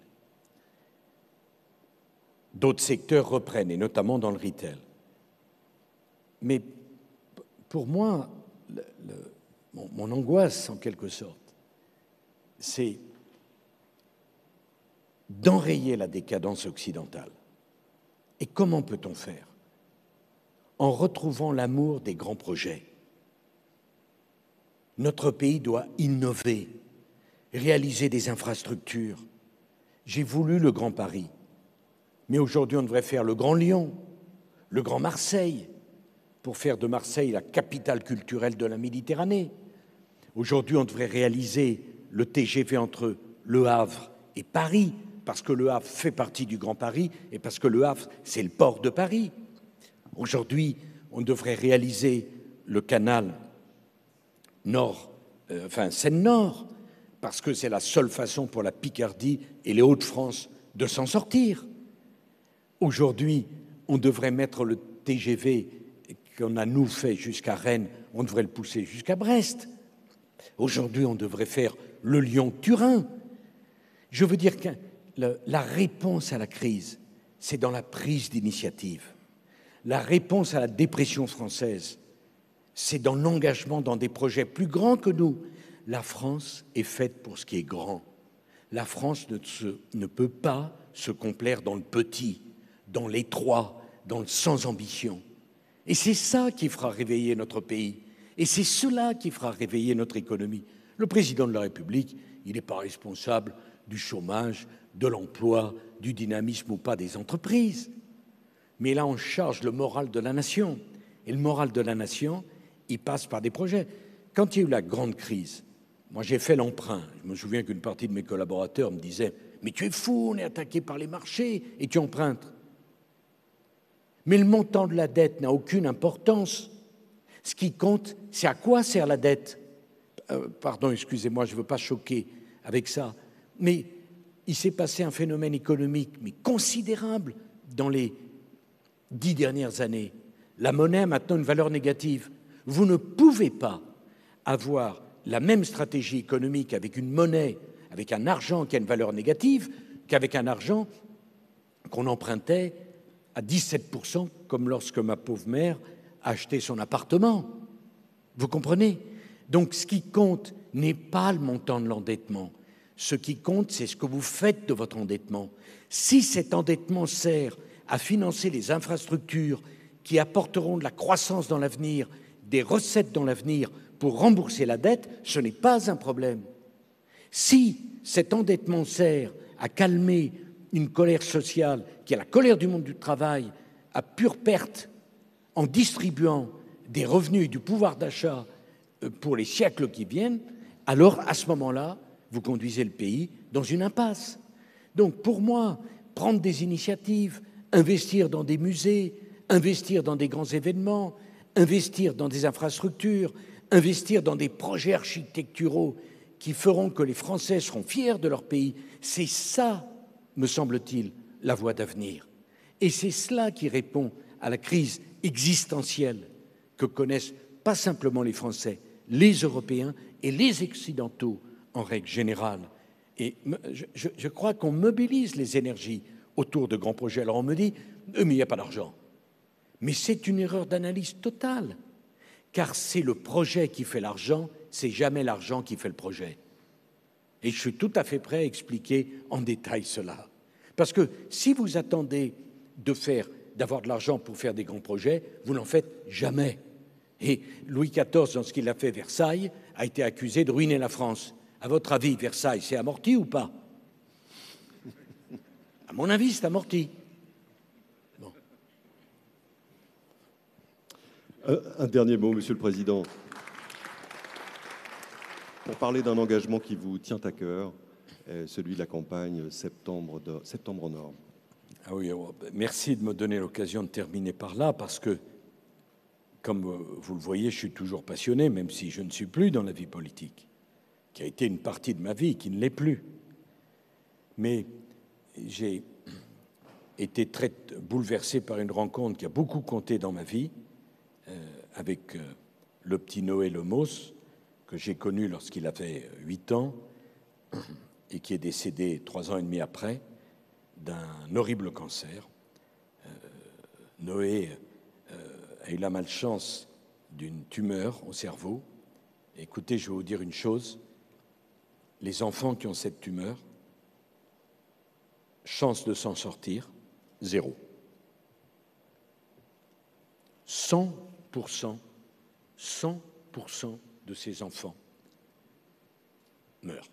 D'autres secteurs reprennent, et notamment dans le retail. Mais pour moi, le, le, mon, mon angoisse, en quelque sorte, c'est d'enrayer la décadence occidentale. Et comment peut-on faire? En retrouvant l'amour des grands projets. Notre pays doit innover, réaliser des infrastructures. J'ai voulu le Grand Paris, mais aujourd'hui on devrait faire le Grand Lyon, le Grand Marseille, pour faire de Marseille la capitale culturelle de la Méditerranée. Aujourd'hui, on devrait réaliser le T G V entre Le Havre et Paris, parce que Le Havre fait partie du Grand Paris et parce que Le Havre, c'est le port de Paris. Aujourd'hui, on devrait réaliser le canal Nord, euh, enfin Seine-Nord, parce que c'est la seule façon pour la Picardie et les Hauts-de-France de s'en sortir. Aujourd'hui, on devrait mettre le T G V qu'on a nous fait jusqu'à Rennes, on devrait le pousser jusqu'à Brest. Aujourd'hui, on devrait faire le Lyon-Turin. Je veux dire que la réponse à la crise, c'est dans la prise d'initiative. La réponse à la dépression française, c'est dans l'engagement dans des projets plus grands que nous. La France est faite pour ce qui est grand. La France ne, se, ne peut pas se complaire dans le petit, dans l'étroit, dans le sans ambition. Et c'est ça qui fera réveiller notre pays. Et c'est cela qui fera réveiller notre économie. Le président de la République, il n'est pas responsable du chômage, de l'emploi, du dynamisme ou pas des entreprises. Mais là, on charge le moral de la nation. Et le moral de la nation, il passe par des projets. Quand il y a eu la grande crise, moi j'ai fait l'emprunt. Je me souviens qu'une partie de mes collaborateurs me disait « Mais tu es fou, on est attaqué par les marchés et tu empruntes. » Mais le montant de la dette n'a aucune importance. Ce qui compte, c'est à quoi sert la dette. Euh, pardon, excusez-moi, je ne veux pas choquer avec ça. Mais il s'est passé un phénomène économique mais considérable dans les dix dernières années. La monnaie a maintenant une valeur négative. Vous ne pouvez pas avoir la même stratégie économique avec une monnaie, avec un argent qui a une valeur négative, qu'avec un argent qu'on empruntait à dix-sept pour cent, comme lorsque ma pauvre mère a acheté son appartement. Vous comprenez? Donc, ce qui compte n'est pas le montant de l'endettement. Ce qui compte, c'est ce que vous faites de votre endettement. Si cet endettement sert à financer les infrastructures qui apporteront de la croissance dans l'avenir, des recettes dans l'avenir pour rembourser la dette, ce n'est pas un problème. Si cet endettement sert à calmer une colère sociale qui est la colère du monde du travail à pure perte en distribuant des revenus et du pouvoir d'achat pour les siècles qui viennent, alors à ce moment-là, vous conduisez le pays dans une impasse. Donc pour moi, prendre des initiatives, investir dans des musées, investir dans des grands événements, investir dans des infrastructures, investir dans des projets architecturaux qui feront que les Français seront fiers de leur pays, c'est ça, me semble-t-il, la voie d'avenir. Et c'est cela qui répond à la crise existentielle que connaissent pas simplement les Français, les Européens et les Occidentaux en règle générale. Et je, je, je crois qu'on mobilise les énergies autour de grands projets. Alors on me dit, euh, mais il n'y a pas d'argent. Mais c'est une erreur d'analyse totale, car c'est le projet qui fait l'argent, c'est jamais l'argent qui fait le projet. Et je suis tout à fait prêt à expliquer en détail cela. Parce que si vous attendez de faire, d'avoir de l'argent pour faire des grands projets, vous n'en faites jamais. Et Louis quatorze, dans ce qu'il a fait Versailles, a été accusé de ruiner la France. À votre avis, Versailles, c'est amorti ou pas? À mon avis, c'est amorti. Bon. Un, un dernier mot, Monsieur le Président. Pour parler d'un engagement qui vous tient à cœur, celui de la campagne Septembre, de, Septembre Nord. Ah oui, merci de me donner l'occasion de terminer par là, parce que, comme vous le voyez, je suis toujours passionné, même si je ne suis plus dans la vie politique, qui a été une partie de ma vie, qui ne l'est plus. Mais j'ai été très bouleversé par une rencontre qui a beaucoup compté dans ma vie, euh, avec euh, le petit Noé Lemos, que j'ai connu lorsqu'il avait huit ans, et qui est décédé trois ans et demi après d'un horrible cancer. Euh, Noé euh, a eu la malchance d'une tumeur au cerveau. Écoutez, je vais vous dire une chose, les enfants qui ont cette tumeur, chance de s'en sortir, zéro. cent pour cent, cent pour cent de ces enfants meurent.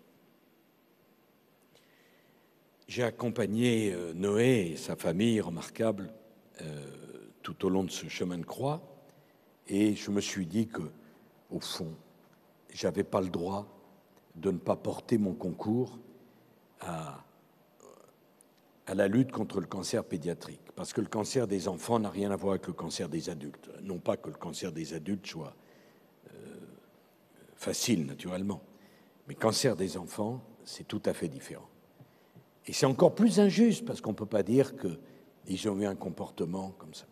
J'ai accompagné euh, Noé et sa famille remarquable euh, tout au long de ce chemin de croix, Et je me suis dit que, au fond, j'avais pas le droit de ne pas porter mon concours à, à la lutte contre le cancer pédiatrique. Parce que le cancer des enfants n'a rien à voir avec le cancer des adultes. Non pas que le cancer des adultes soit euh, facile, naturellement. Mais le cancer des enfants, c'est tout à fait différent. Et c'est encore plus injuste, parce qu'on ne peut pas dire qu'ils ont eu un comportement comme ça.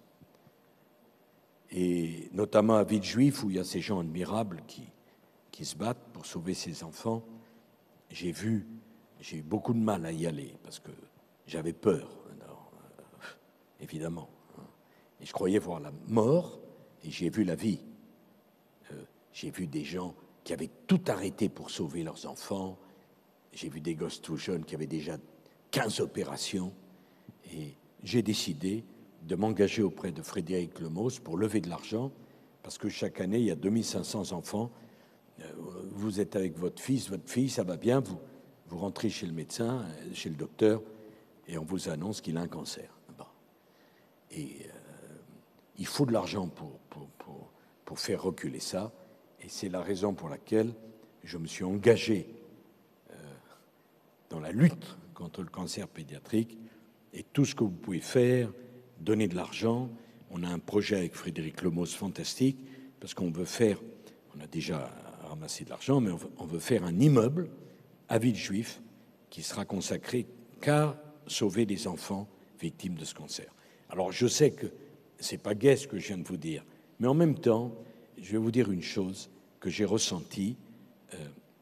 Et notamment à Villejuif, où il y a ces gens admirables qui, qui se battent pour sauver ces enfants, j'ai vu, j'ai eu beaucoup de mal à y aller, parce que j'avais peur, alors, euh, évidemment. Et je croyais voir la mort, et j'ai vu la vie. Euh, j'ai vu des gens qui avaient tout arrêté pour sauver leurs enfants. J'ai vu des gosses tout jeunes qui avaient déjà quinze opérations. Et j'ai décidé de m'engager auprès de Frédéric Lemos pour lever de l'argent, parce que chaque année, il y a deux mille cinq cents enfants. Vous êtes avec votre fils, votre fille, ça va bien, vous, vous rentrez chez le médecin, chez le docteur, et on vous annonce qu'il a un cancer. Bon. Et euh, il faut de l'argent pour, pour, pour, pour faire reculer ça, et c'est la raison pour laquelle je me suis engagé euh, dans la lutte contre le cancer pédiatrique, et tout ce que vous pouvez faire, donner de l'argent. On a un projet avec Frédéric Lemos fantastique, parce qu'on veut faire, on a déjà ramassé de l'argent, mais on veut, on veut faire un immeuble à Villejuif qui sera consacré qu'à sauver les enfants victimes de ce cancer. Alors je sais que c'est pas gai ce que je viens de vous dire, mais en même temps, je vais vous dire une chose que j'ai ressentie. Euh,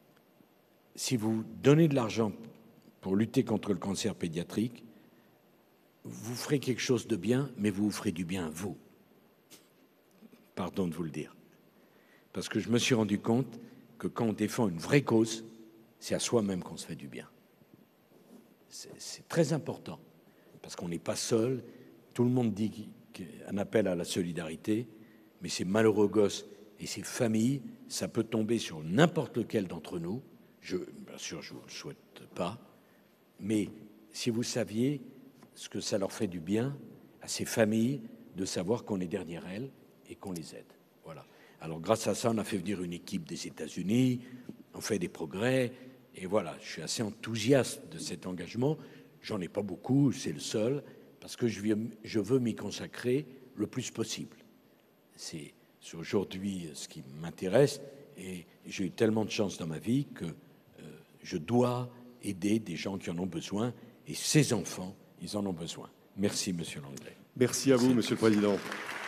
si vous donnez de l'argent pour lutter contre le cancer pédiatrique, vous ferez quelque chose de bien, mais vous vous ferez du bien à vous. Pardon de vous le dire. Parce que je me suis rendu compte que quand on défend une vraie cause, c'est à soi-même qu'on se fait du bien. C'est très important, parce qu'on n'est pas seul. Tout le monde dit qu'un appel à la solidarité, mais ces malheureux gosses et ces familles, ça peut tomber sur n'importe lequel d'entre nous. Je, bien sûr, je ne vous le souhaite pas, mais si vous saviez ce que ça leur fait du bien à ces familles de savoir qu'on est derrière elles et qu'on les aide. Voilà. Alors, grâce à ça, on a fait venir une équipe des États-Unis, on fait des progrès, et voilà, je suis assez enthousiaste de cet engagement. J'en ai pas beaucoup, c'est le seul, parce que je, je veux m'y consacrer le plus possible. C'est aujourd'hui ce qui m'intéresse, et j'ai eu tellement de chance dans ma vie que euh, je dois aider des gens qui en ont besoin, et ces enfants, ils en ont besoin. Merci, Monsieur Langlais. Merci à vous, Monsieur le Président.